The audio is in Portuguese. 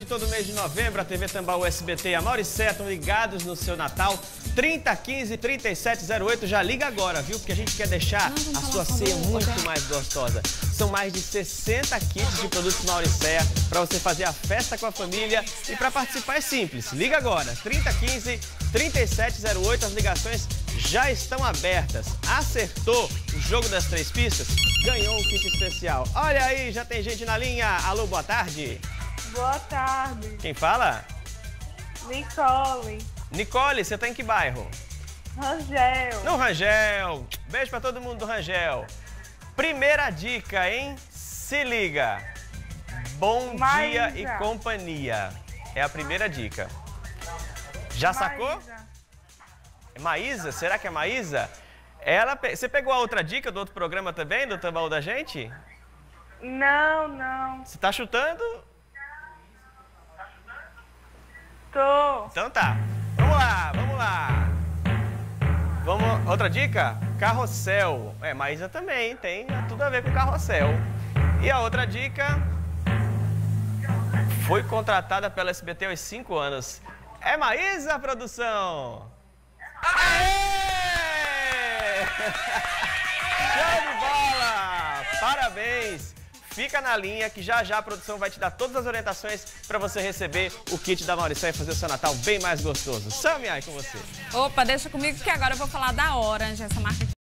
Todo mês de novembro, a TV Tambaú, SBT e a Mauricéia estão ligados no seu Natal. 3015-3708, já liga agora, viu? Porque a gente quer deixar a sua ceia muito mais gostosa. São mais de 60 kits de produtos Mauricéia para você fazer a festa com a família. E para participar é simples, liga agora. 3015-3708, as ligações já estão abertas. Acertou o jogo das 3 pistas? Ganhou um kit especial. Olha aí, já tem gente na linha. Alô, boa tarde. Boa tarde. Quem fala? Nicole. Nicole, você tá em que bairro? Rangel. No Rangel. Beijo pra todo mundo do Rangel. Primeira dica, hein? Se liga. Bom dia e companhia. É a primeira dica. Já sacou? É Maísa? Será que é Maísa? Você pegou a outra dica do outro programa também, do Tambaú da gente? Não. Você tá chutando? Tô. Então tá. Vamos lá. Outra dica? Carrossel. Maísa também, tem tudo a ver com carrossel. E a outra dica? Foi contratada pela SBT aos 5 anos. É Maísa, produção? Aê! Show de bola! Parabéns! Fica na linha que já a produção vai te dar todas as orientações para você receber o kit da Mauricéia e fazer o seu Natal bem mais gostoso. Sammy, aí com você. Opa, deixa comigo que agora eu vou falar da Orange, essa marca